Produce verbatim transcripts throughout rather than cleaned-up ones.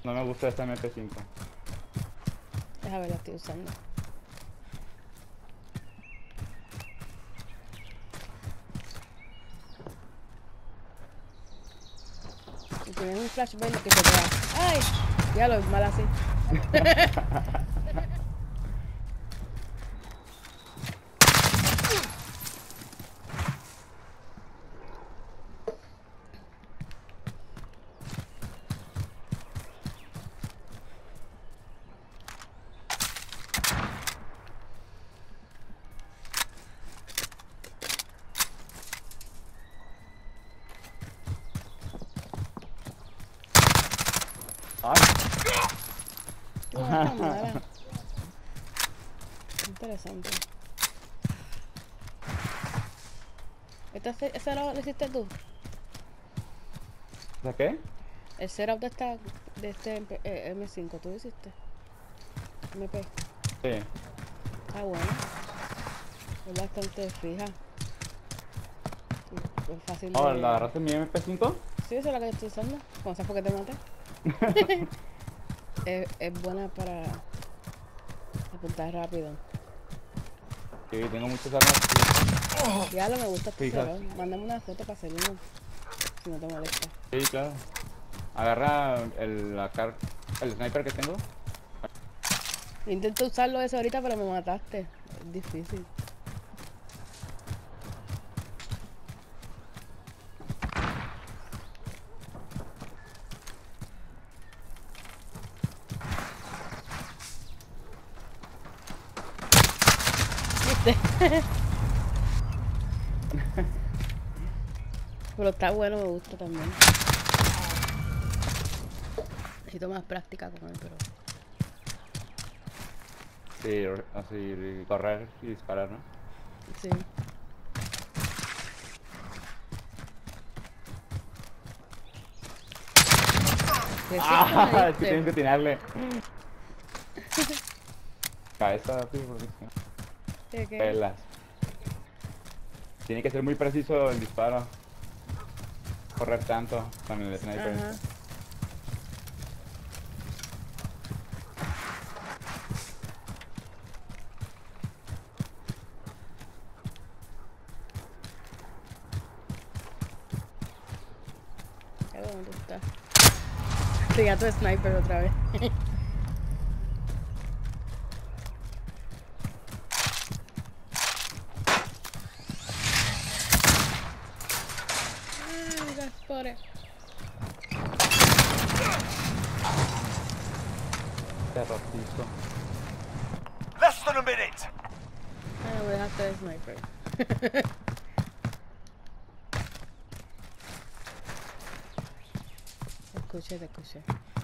No me gusta esta M P cinco. Déjame ver, la estoy usando. Y tienes un flashbang que se vea. ¡Ay! Ya lo es mal así. Ay. No, está mala. Interesante. ¿Este, ¿Ese lo lo hiciste tú? ¿De qué? El setup de, esta, de este M P eh, M cinco, ¿tú lo hiciste? M P. Sí. Está bueno. Es bastante fija. Sí, es fácil de... Oh, ¿la agarraste en mi M P cinco? Sí, esa es la que estoy usando. ¿Cómo sabes por qué te maté? es, es buena para apuntar rápido. Sí, tengo muchas armas. Ya lo me gusta tu Fijas. setup. Mándame una foto para hacer uno. Si no te molesta. Sí, claro. Agarra el, la car el sniper que tengo. Intento usarlo eso ahorita, pero me mataste. Es difícil. ¿Viste? Pero está bueno, me gusta también. Necesito más práctica con él, pero... Sí, así, correr y disparar, ¿no? Sí. ¿Qué es Ah, esto, me es que tienes que diste? tirarle. Cabeza, sí, porque ¿Qué, qué? pelas. Tiene que ser muy preciso el disparo. Correr tanto con el sniper. Ajá. Qué bueno tú estás. Sí, a tu sniper otra vez. Ay, Gaspare. Terrorcisto. Less than a minute. Ah, no, me dejaste de sniper. Te escuché, te escuché.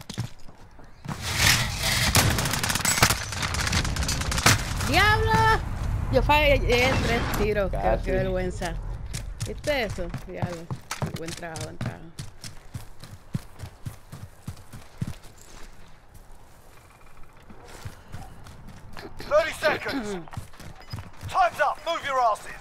¡Diablo! Yo fallé en tres tiros. Qué, Casi. qué vergüenza. ¿Viste eso? Diablo. Buen trabajo, buen trabajo. thirty seconds. Time's up. Move your asses.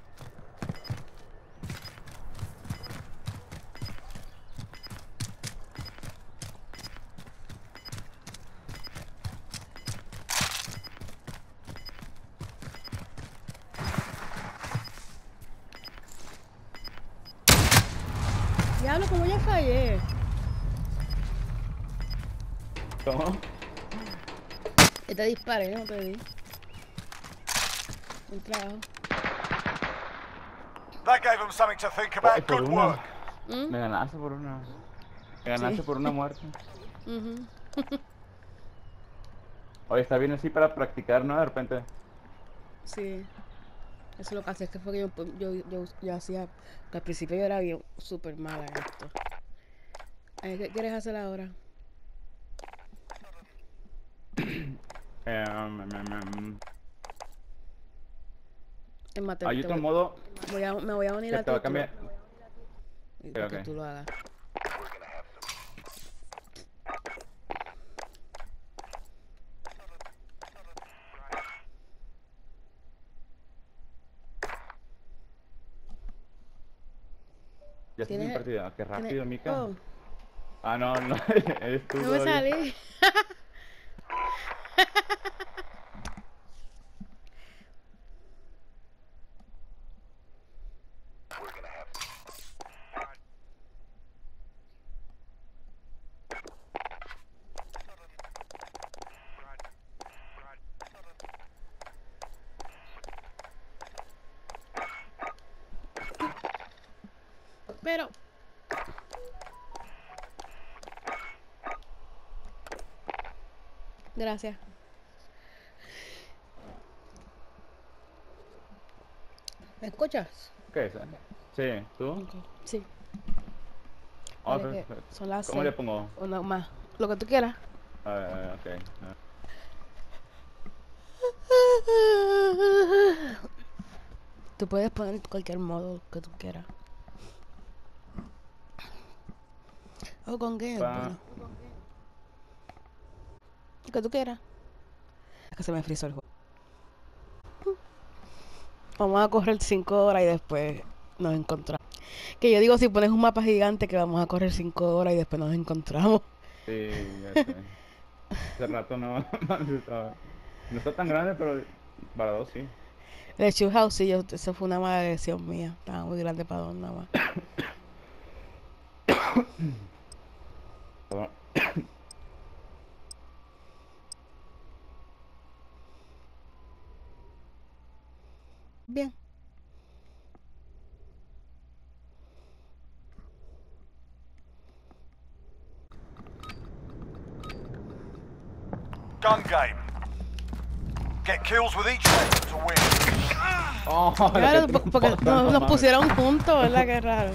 Diablo, como ya fallé. ¿Cómo? Yo te disparé, no te di. Buen trabajo. That gave them something to think Ay, about. por Good una. work. ¿Mm? Me ganaste por una. Me ganaste Sí. por una muerte. Uh-huh. Oye, está bien así para practicar, ¿no? De repente. Sí. Eso es lo que hacía, es que fue que yo, yo, yo, yo hacía, que al principio yo era bien súper mala en esto. Ay, ¿qué quieres hacer ahora? Eh, um, um, um, um. Es más, te, Hay te otro voy, modo voy a, me voy a unir que a te ti va a y tú lo, cambiar. y Ok, para que ok. tú lo hagas. Ya estás en ¿Tienes, partida. Qué tienes, rápido, Mika. oh, Ah, no, no, eres tú. No me Gloria. salí. Pero gracias. ¿Me escuchas? ¿Qué es? Sí, ¿tú? Ok, sí. Ah, Vale, que perfecto. son las ¿Cómo seis. le pongo? Una más. Lo que tú quieras. A ver, a ver, ok. A ver. Tú puedes poner cualquier modo que tú quieras. O con qué, Pa- bueno. Lo que tú quieras. Es que se me frizó el juego. Vamos a correr cinco horas y después nos encontramos. Que yo digo, si pones un mapa gigante que vamos a correr cinco horas y después nos encontramos. Sí, ya sé. Hace rato no, no estaba- no está tan grande, pero para dos sí. El Shoe House, sí, yo, eso fue una mala decisión mía. Estaba muy grande para dos nada más. Pero- Bien. Gun game. Get kills with each weapon to win. Oh, Claro, qué po- porque tramposo, nos, no nos mames. pusieron juntos, ¿verdad? Qué raro.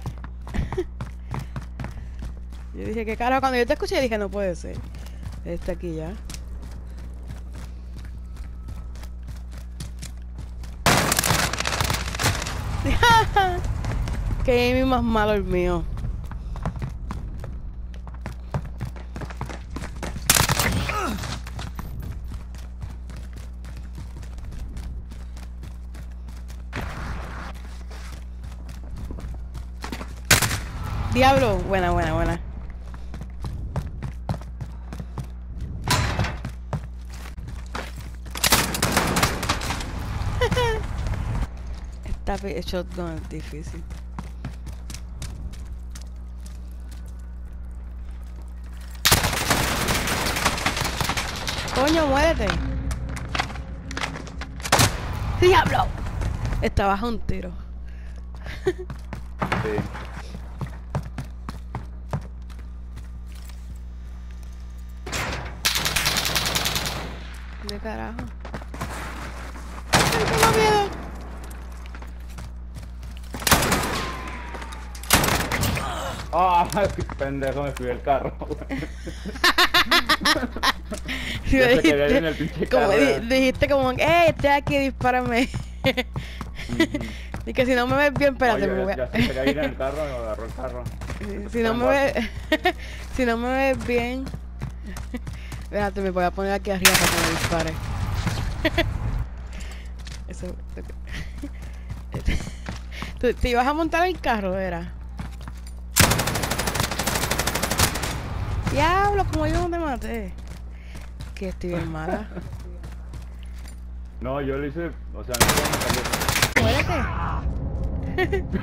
Yo dije, qué carajo, cuando yo te escuché dije, no puede ser. Este aquí ya. Que Amy más malo el mío. Diablo, buena, buena, buena. Esta pe- shotgun es difícil. Coño, muérete. ¡Diablo! Está bajo un tiro. Sí. ¿De carajo? ¡Ay, tengo miedo! Ah, qué pendejo, me fui del carro. güey. Sí, Ya me se quería ir en dijiste, el pinche como carro. di- ya. dijiste como, ¡eh, estoy aquí, dispárame! Ujú. Y que si no me ves bien, espérate, Oye, me voy a... ya se quería ir en el carro, me agarró el carro. Si no me ves... si no me ves bien... Espérate, me voy a poner aquí arriba para que me dispare. Eso... ¿Tú te ibas a montar el carro, era? Diablo, como yo no te maté. Que estoy bien mala. No, yo lo hice, o sea, no sé cómo me salió. Muérete.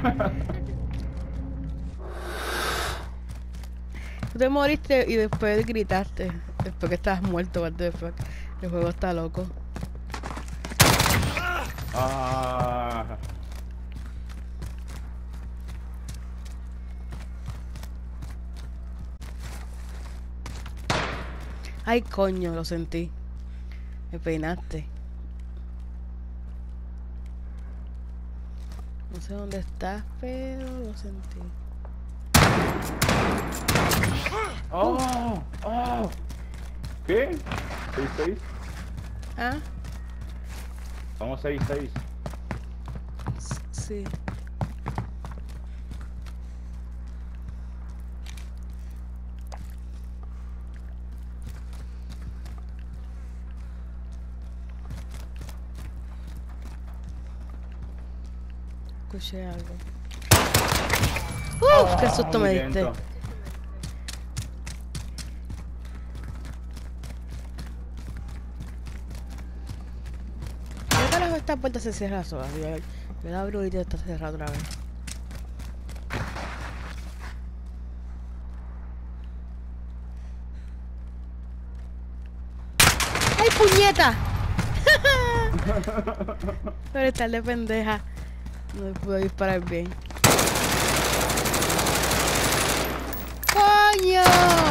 Tú te moriste y después gritaste. Después que estabas muerto, what the fuck. El juego está loco. Ah, Ay, coño, lo sentí. Me peinaste. No sé dónde estás, pero lo sentí. oh, oh. ¿Qué? ¿seis seis? ¿Ah? Vamos seis seis. S- Sí. Escuché algo. ¡Uf! ¡Qué susto me Muy diste! lento. esta puerta se cierra sola? Yo, yo la abro y ya está cerrada otra vez. ¡Ay, puñeta! Pero estar de pendeja. No me puedo disparar bien. ¡Coño!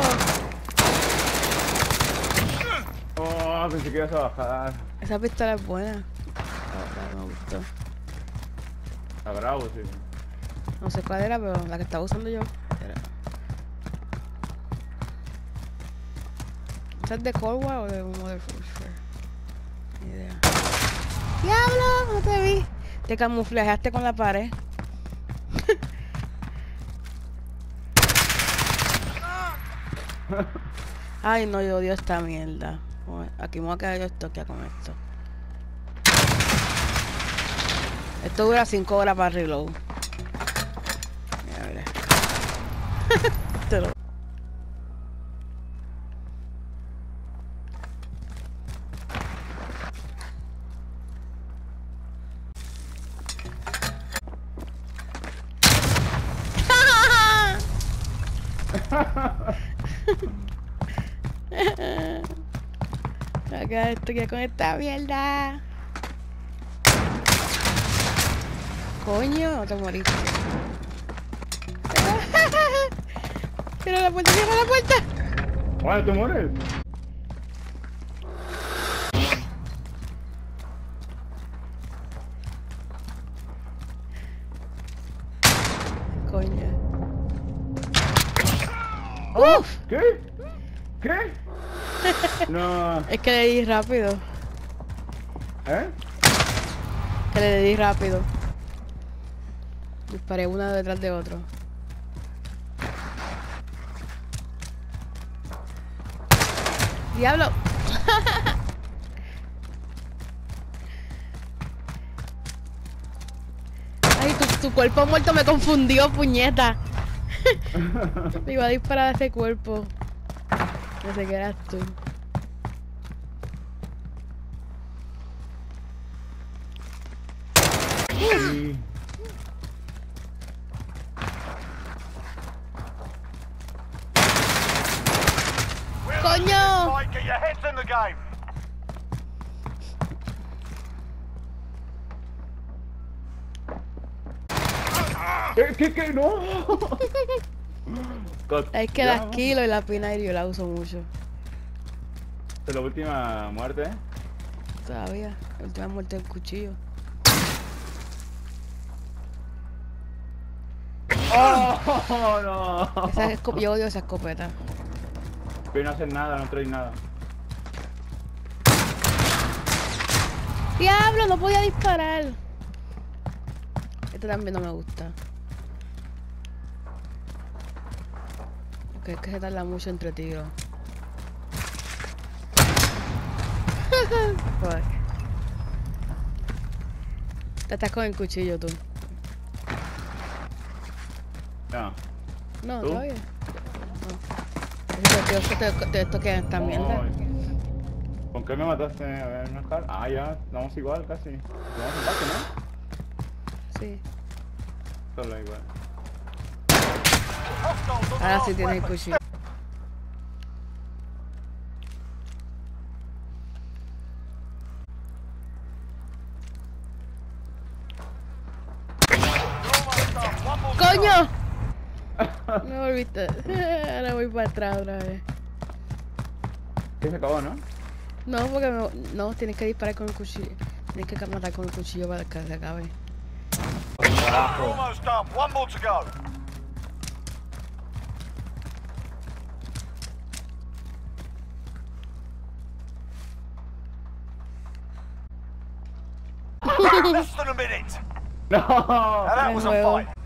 Oh, pensé que ibas a bajar. Esa pistola es buena. Ahora me gustó. Está bravo, sí. No sé cuál era, pero la que estaba usando yo. Era... ¿Esa es de Cold War o de Modern Warfare? Ni idea. ¡Diablo! No te vi. Te camuflajeaste con la pared. Ay, no, yo odio esta mierda. Aquí me voy a quedar yo estoqueada con esto. Esto dura cinco horas para reload. Mira, mira. Te lo... Acá estoy con esta mierda. Coño, no te moriste. Cierra la puerta, cierra la puerta. Bueno, ¿te mueres? Coño. ¡Uf! ¿Qué? ¿Qué? No. Es que le di rápido. ¿Eh? Que le di rápido. Disparé una detrás de otro. ¡Diablo! Ay, tu, tu cuerpo muerto me confundió, puñeta. Me iba a disparar a ese cuerpo. No sé qué eras tú. Sí. ¡Coño! Right, get your heads in the game. ¿Qué? ¿Qué? ¿Qué? ¡No! God, Es que ya, las kilos y la Pinair yo la uso mucho. esta es la última muerte, ¿eh? Todavía. La última muerte del cuchillo. ¡Oh, no! Esa esco- yo odio esa escopeta. Pero no hacen nada, no traen nada. ¡Diablo! No podía disparar. Este también no me gusta. Porque es que se tarda mucho entre tiros. Fuck. Te estás con el cuchillo tú. No. No, ¿Tú? todavía. No. Esos tíos que te, te toquean esta mierda. Ay. ¿Con qué me mataste? A ver, una car- Ah, ya, estamos igual casi. Estamos empate, ¿no? Sí. Solo igual. Hostiles on the Ahora sí last tiene el weapon. cuchillo. Almost done. One more to go. ¡Coño! Me volviste. Ahora voy para atrás otra vez. ¿Qué se acabó, no? No, porque me... no, tienes que disparar con el cuchillo. Tienes que matar con el cuchillo para que se acabe. Almost done. One more to go. Less than a minute. No. Now that was a Well. fight.